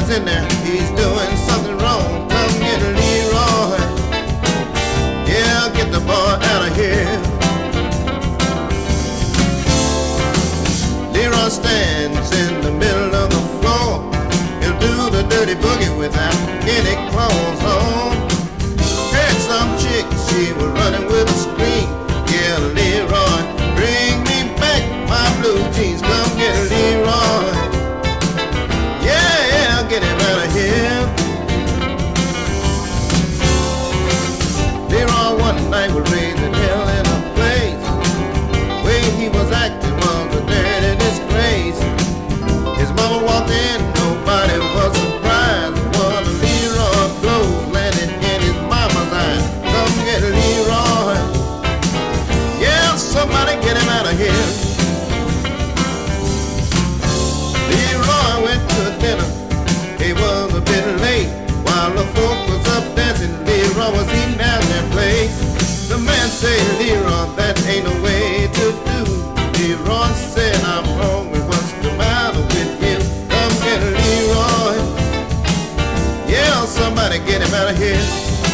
boy's in there, he's doing something wrong. Come get Leroy. Yeah, get the boy out of here. Leroy stands in the middle of the floor. He'll do the dirty boogie without any clothes on. Heard some chick, she was running with a scream. Yeah, Leroy, bring me back my blue jeans. Come get Leroy. Yeah, get him out of here. Leroy one night was raising hell in a place. Way he was acting was a dirty disgrace. His mama walked in, nobody was surprised. One of Leroy blows landed in his mama's eyes. Come get Leroy. Yeah, somebody get him out of here. Leroy went to dinner. He was a bit late. While the folk was up dancing, Leroy was eating out their plate. The man said, Leroy, that ain't no way to do. Leroy said, I'm hungry, what's the matter with you? Come get Leroy. Yeah, somebody get him out of here.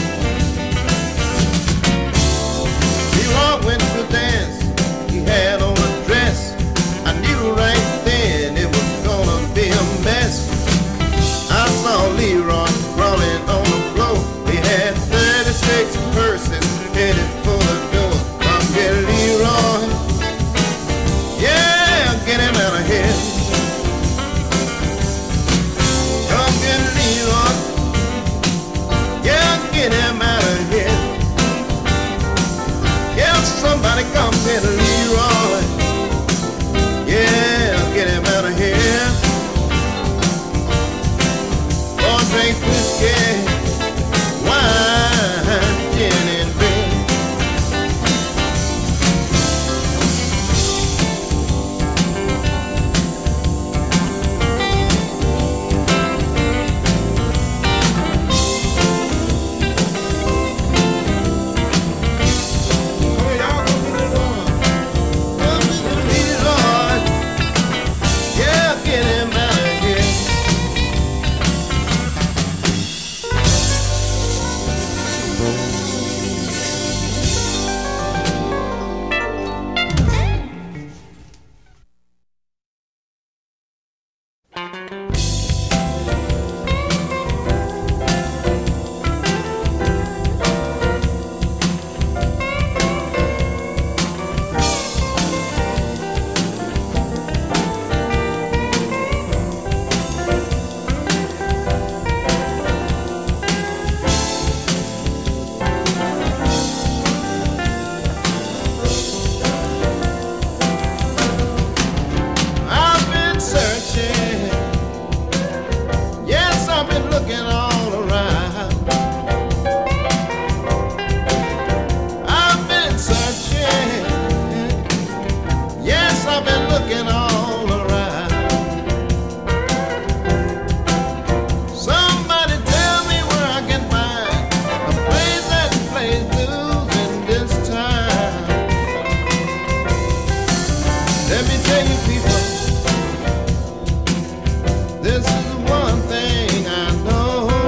Leroy went to dance. He had on a dress. I knew right then it was gonna be a mess. I saw Leroy crawling on the floor. He had 36 purses headed for the door. Come get Leroy. Yeah, get him out of here. Come get Leroy. Yeah, get him out of here. Yeah, somebody come get Leroy. Yeah, get him out of here. Or drink whiskey, wine, gin and beer. This is one thing I know.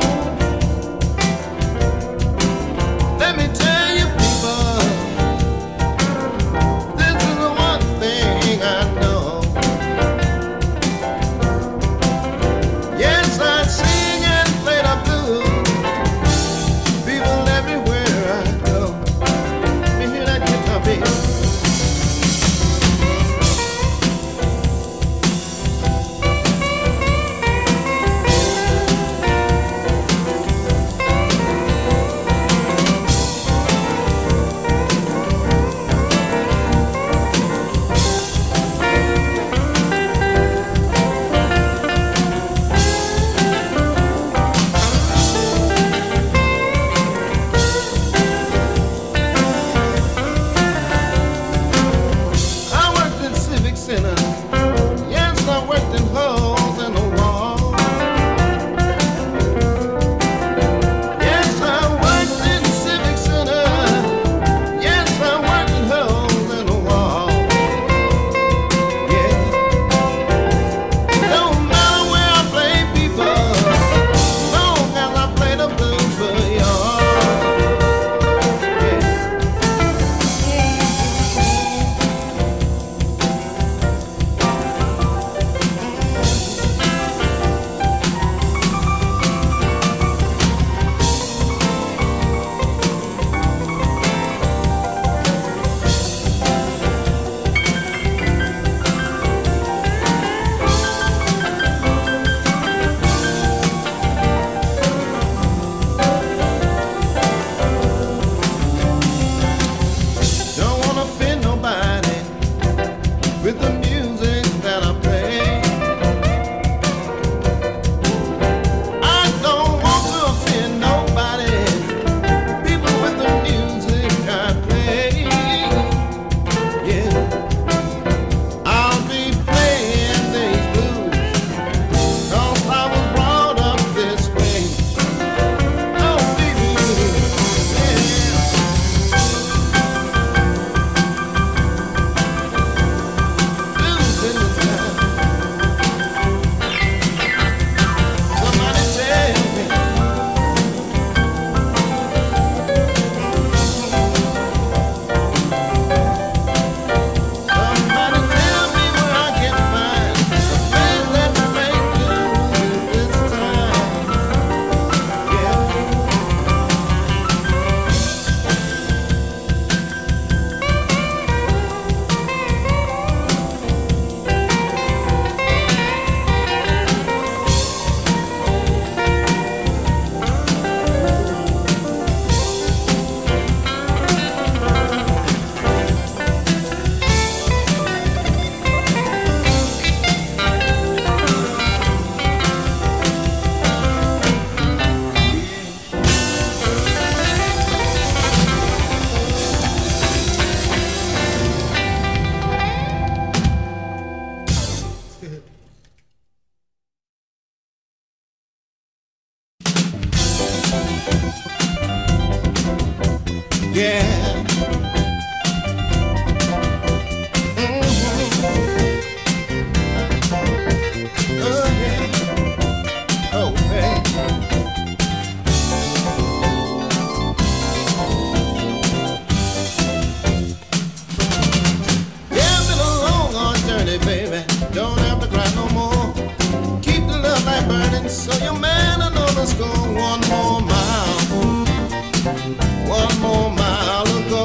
Yeah. Oh, yeah. Oh, hey. Yeah, been a long, hard journey, baby. Don't have to cry no more. Keep the love light burning so your man will know the score. One more mile. One more mile to go.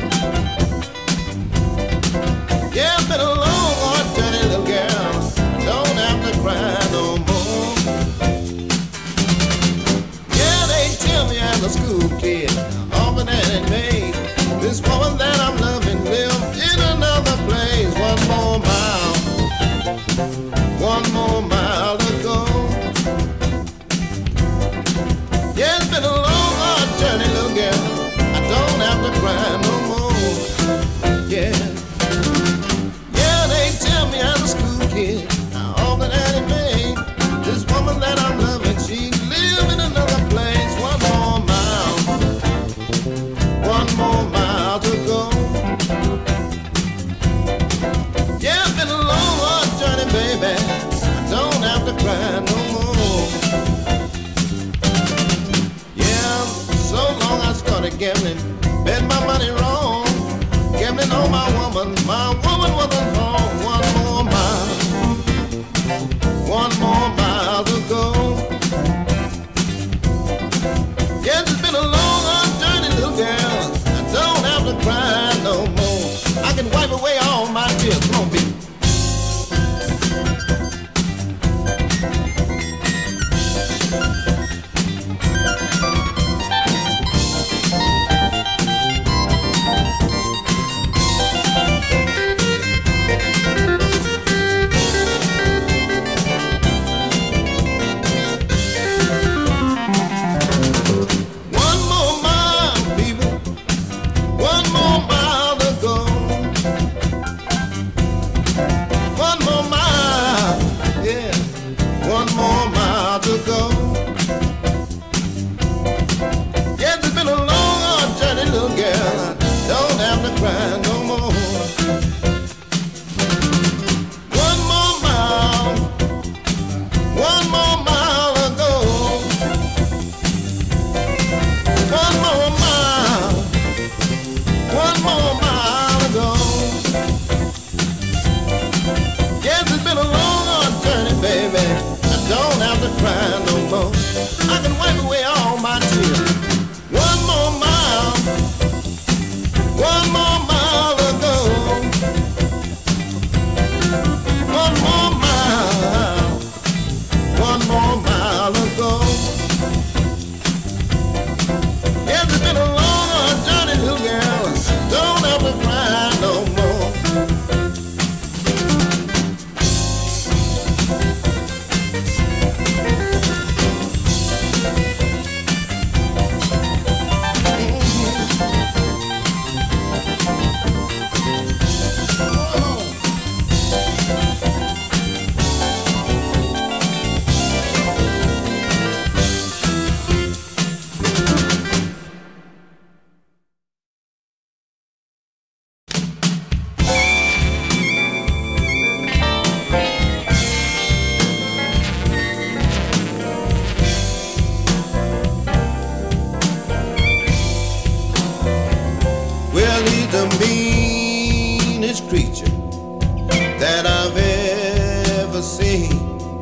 Yeah, been a long, hard journey, little girl. Don't have to cry no more. Yeah, they tell me I'm a school kid, often that it made. This woman that I'm loving live in another place. One more mile. One more mile to go. Yeah, it's been a long, hard journey, little girl. I don't have to cry no more. Yeah. Yeah, they tell me I'm a school kid, all that it made. This woman that I'm loving, she live in another place. One more mile. One more mile to go. Yeah, it's been a long, hard journey, baby. I don't have to cry no more. Yeah, so long I started gambling, bet my money wrong, gambling on my woman wasn't home. One more mile, one more mile to go. Yeah, it's been a long, hard journey, little girl. I don't have to cry no more. I can wipe away all my tears. Come on, baby. The meanest creature that I've ever seen.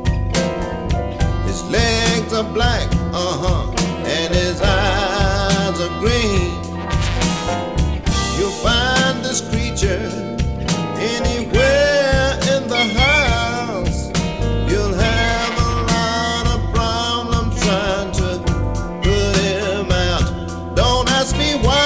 His legs are black, and his eyes are green. You'll find this creature anywhere in the house. You'll have a lot of problems trying to put him out. Don't ask me why.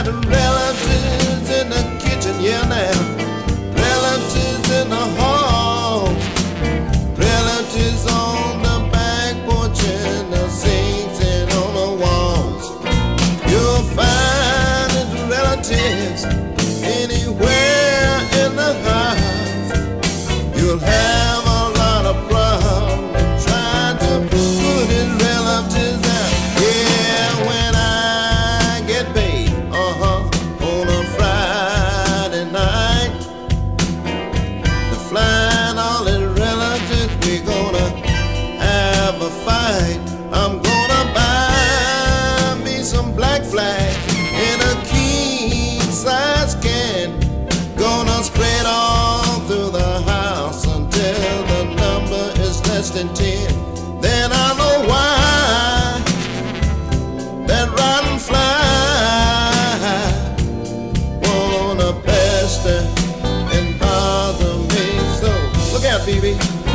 relatives in the kitchen, yeah now. Relatives in the hall. Relatives on the back porch and the sinks and on the walls. You'll find his relatives anywhere in the house. You'll have a lot of problems trying to put his relatives out. Yeah, when I get paid, on a Friday night, to flying all his relatives, we're gonna have a fight. I'm gonna buy me some Black Flag in a king-size can. Gonna spread all through the house until the number is less than 10. Then I know why that rotten fly wanna pester and bother me so. Look out, Phoebe.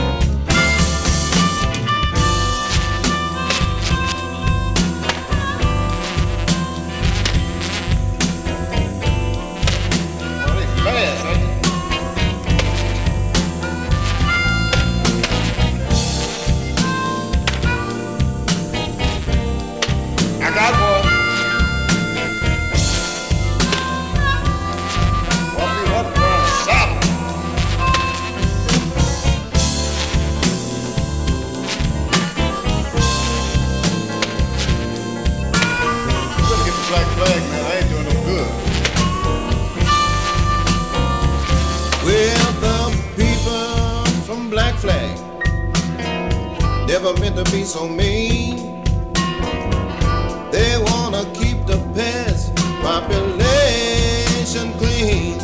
Black Flag, man, I ain't doing no good. Well, the people from Black Flag never meant to be so mean. They wanna keep the pest population clean,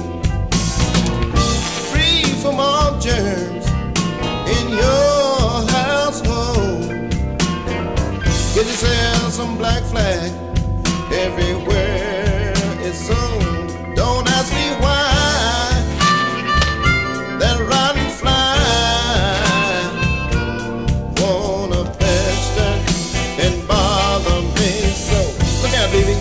free from all germs in your household. Get yourself some Black Flag everywhere it's sold. Don't ask me why that rotten fly wanna pester and bother me so. Look out, baby.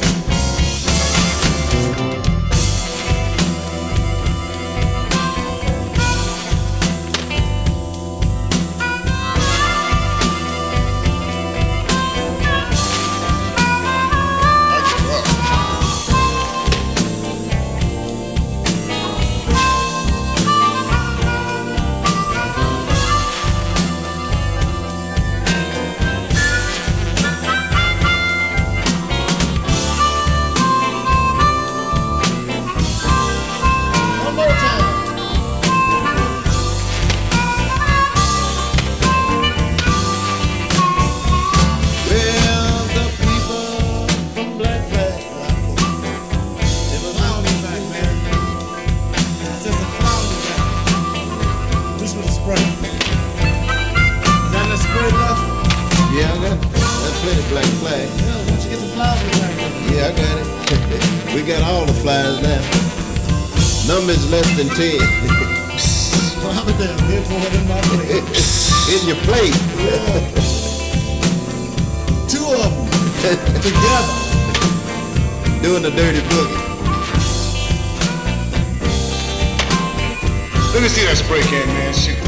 Yeah, I got it. That's plenty Black Flag. Yeah, why don't you get the flowers right now? Yeah, I got it. We got all the flies now. Numbers less than 10. Well, I'm down here for it in my plate. In your plate. Yeah. Two of them together. Doing the dirty boogie. Let me see that spray can, man. Shoot.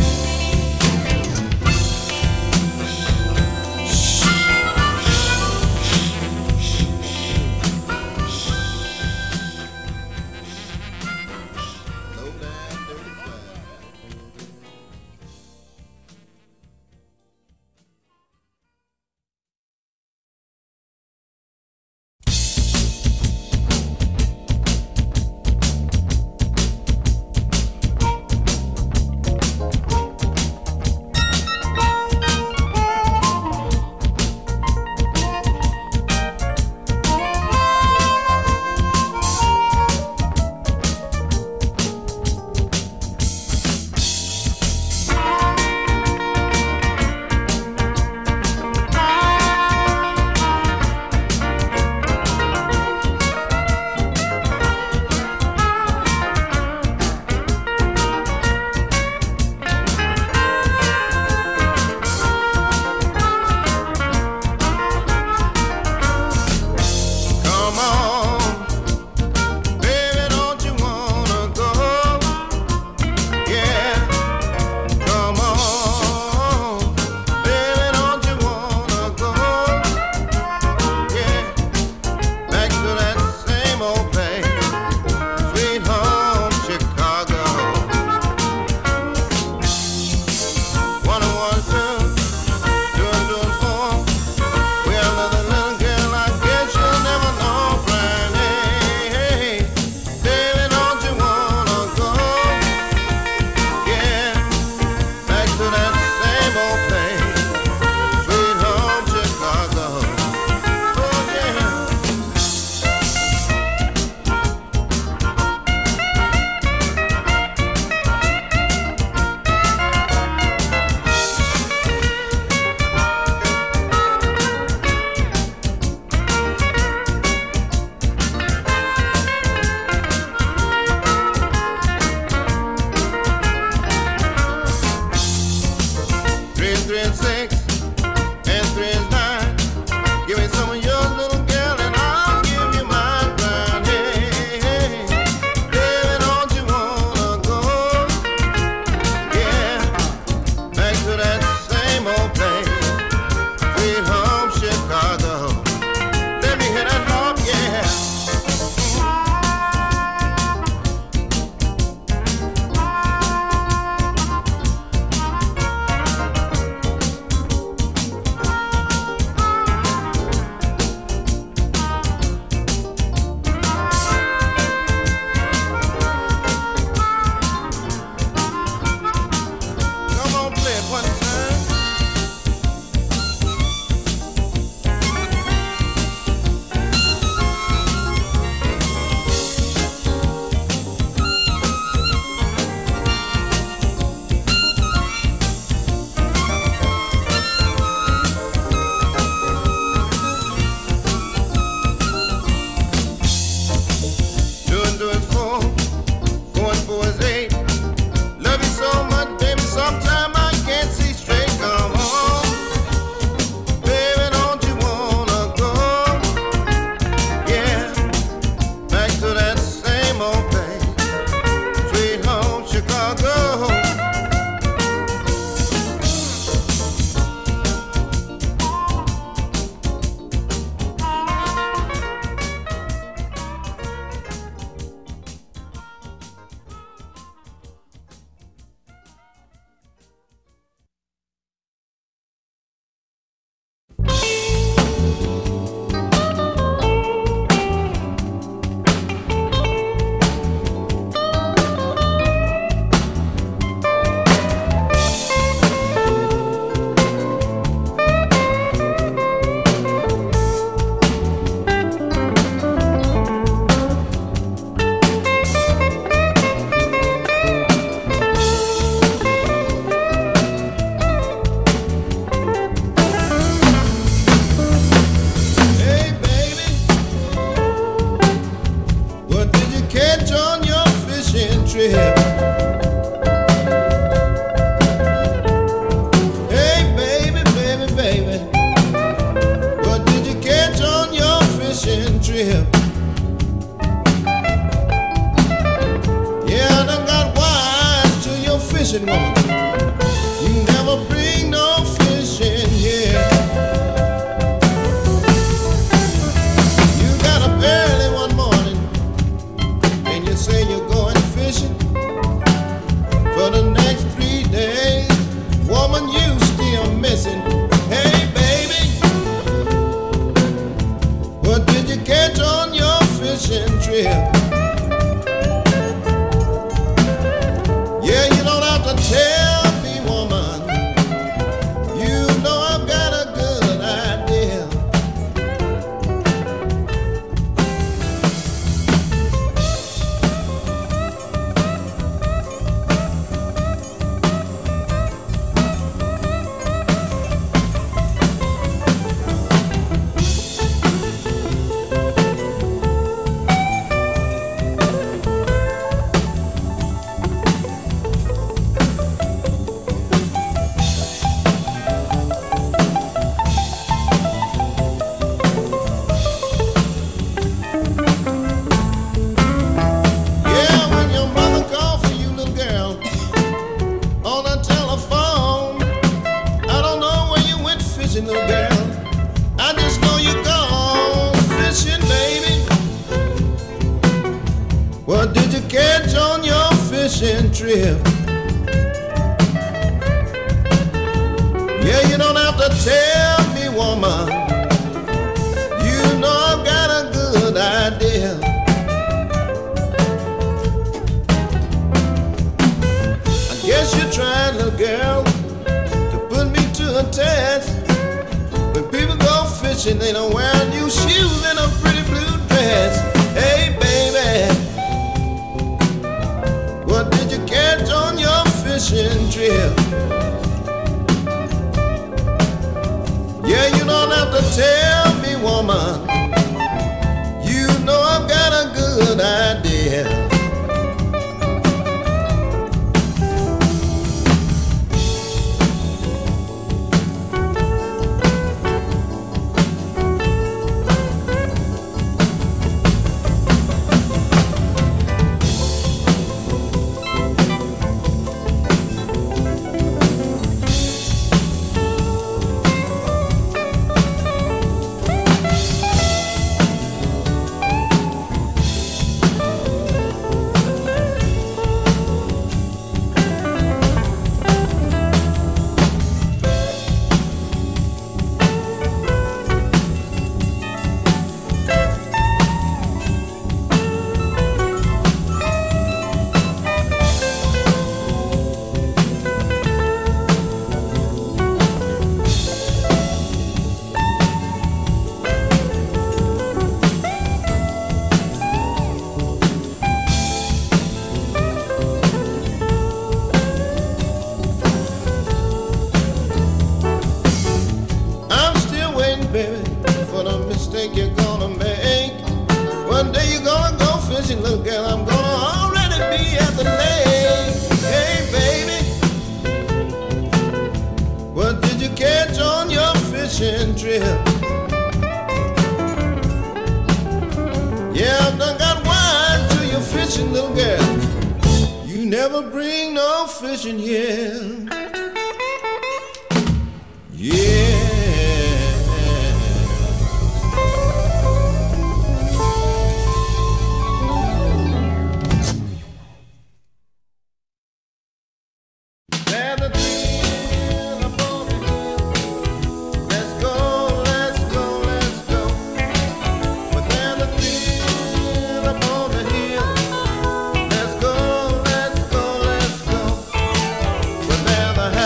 catch on your fishing trip? Hey, baby, baby, baby, what did you catch on your fishing trip? Yeah, I done got wise to your fishing woman. You never bring no fish in here. You got up early one morning and you say you're going fishing for the next 3 days. Woman, you still missing. Hey, baby, what did you catch on your fishing trip? Yeah, you don't have to tell me, woman. You know I've got a good idea. Little girl, I just know you're gone fishing, baby. What did you catch on your fishing trip? Yeah, you don't have to tell me, woman. You know I've got a good idea. I guess you're trying, little girl, to put me to a test. When people go fishing, they don't wear new shoes and a pretty blue dress. Hey, baby, what did you catch on your fishing trip? Yeah, you don't have to tell me, woman. You know I've got a good idea. Baby, for the mistake you're gonna make. One day you're gonna go fishing, little girl, I'm gonna already be at the lake. Hey, baby, what did you catch on your fishing trip? Yeah, I've done got wise to your fishing, little girl. You never bring no fishing here. Yeah. Never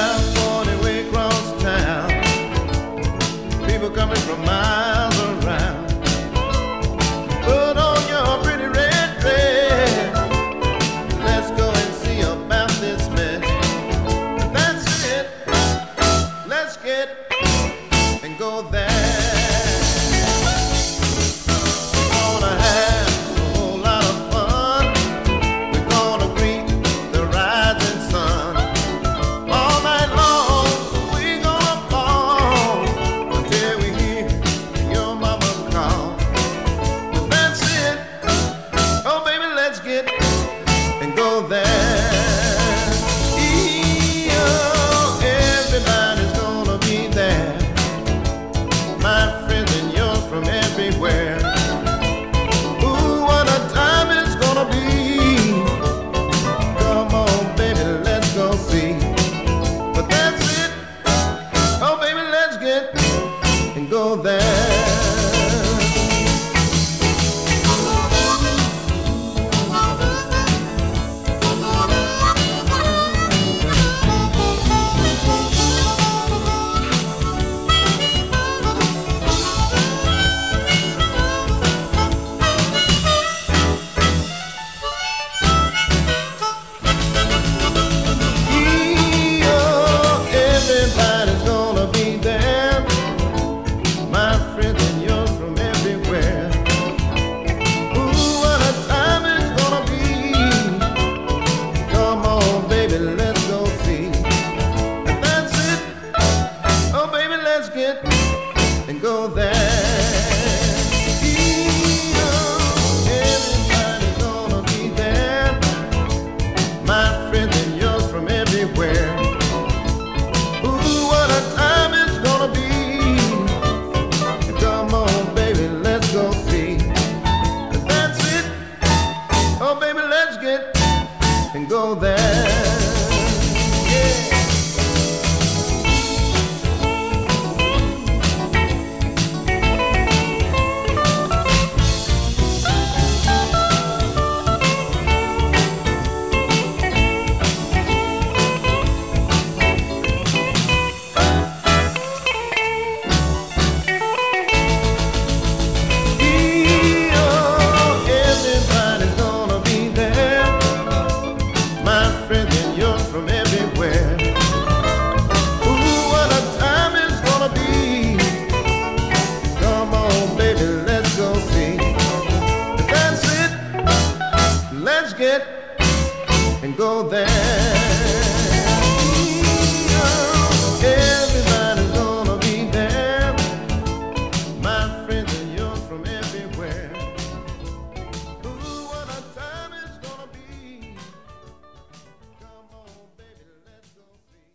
and go there. Yeah. And go there. Everybody's gonna be there. My friends and yours from everywhere. Ooh, what a time it's gonna be. Come on, baby, let's go see.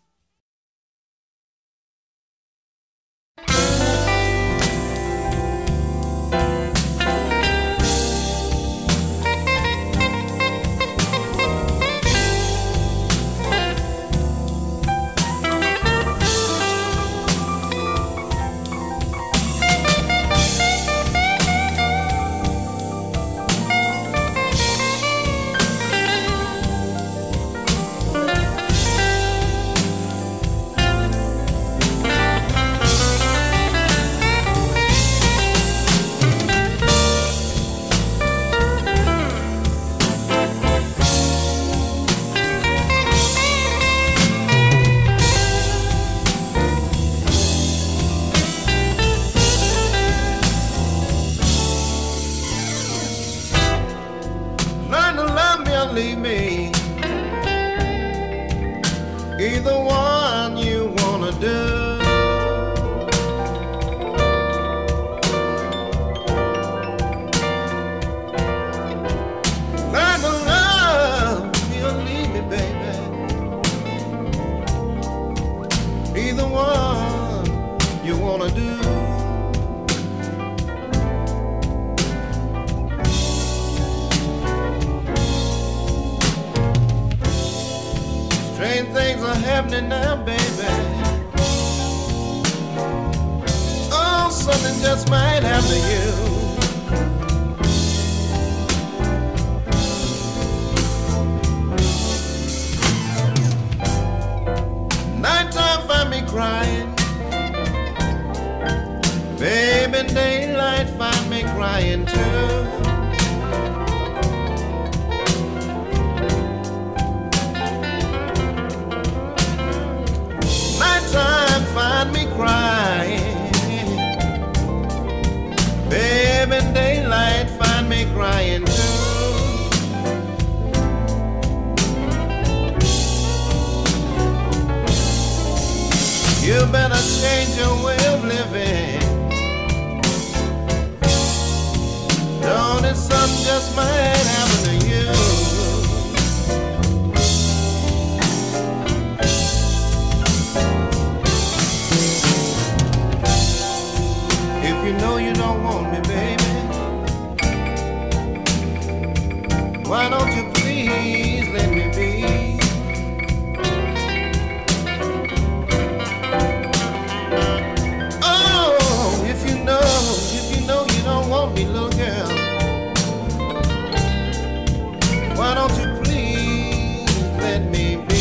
Leave me, either one you wanna do. Learn to love me or leave me, baby. Either one you wanna do. Strange things are happening now, baby. Oh, something just might happen to you. Nighttime find me crying. Baby, daylight find me crying too. Find me crying. Baby, daylight find me crying too. You better change your way of living. Don't it, something just might happen to you. You know you don't want me, baby. Why don't you please let me be? Oh, if you know you don't want me, little girl. Why don't you please let me be?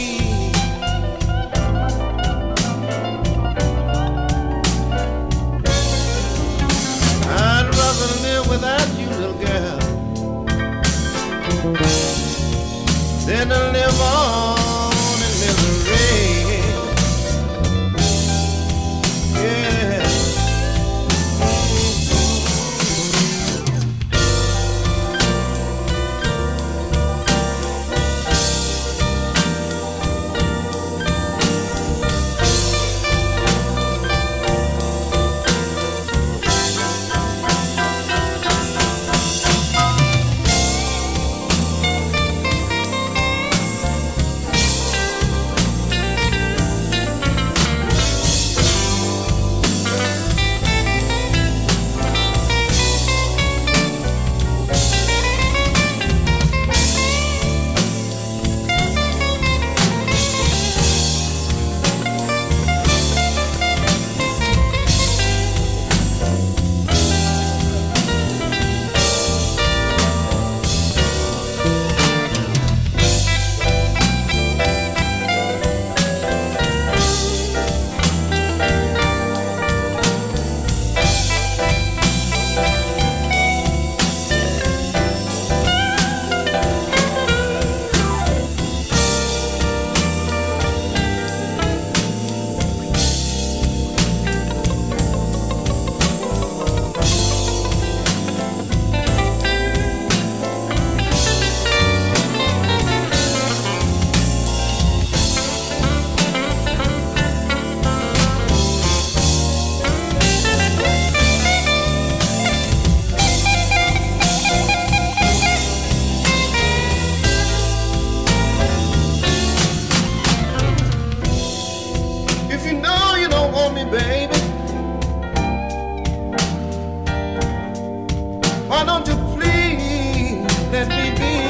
Live without you, little girl, than to live on in misery. Yeah. let me be.